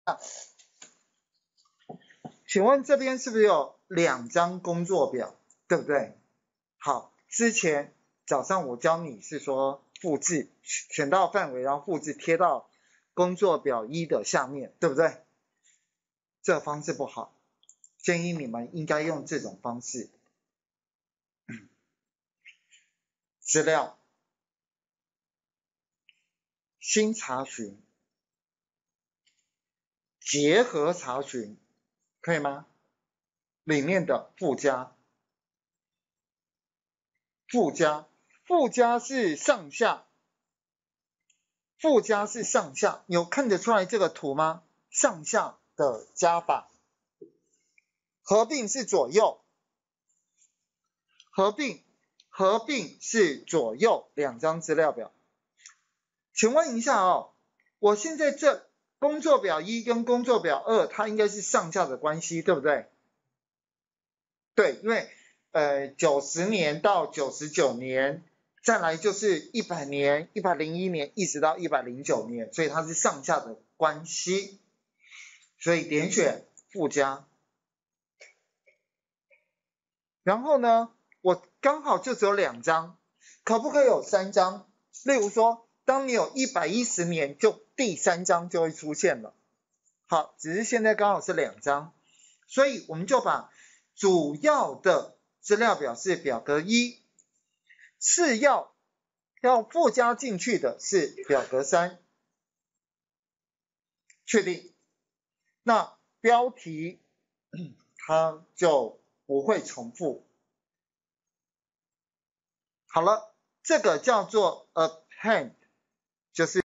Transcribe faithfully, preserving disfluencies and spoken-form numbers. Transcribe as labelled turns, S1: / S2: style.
S1: 请问这边是不是有两张工作表，对不对？好，之前早上我教你是说复制，选到范围，然后复制贴到工作表一的下面，对不对？这方式不好，建议你们应该用这种方式。资料新查询，结合查询，可以吗？里面的附加，附加，附加是上下，附加是上下，有看得出来这个图吗？上下的加法。合并是左右，合并合并是左右两张资料表。请问一下哦，我现在这工作表一跟工作表二，它应该是上下的关系，对不对？对，因为呃九十年到九十九年，再来就是一百年、一百零一年，一直到一百零九年，所以它是上下的关系，所以点选附加。然后呢，我刚好就只有两张，可不可以有三张？例如说，当你有一百一十年，就第三张就会出现了。好，只是现在刚好是两张，所以我们就把主要的资料表是表格一，次要要附加进去的是表格三，确定。那标题它就不会重复。好了，这个叫做 append，就是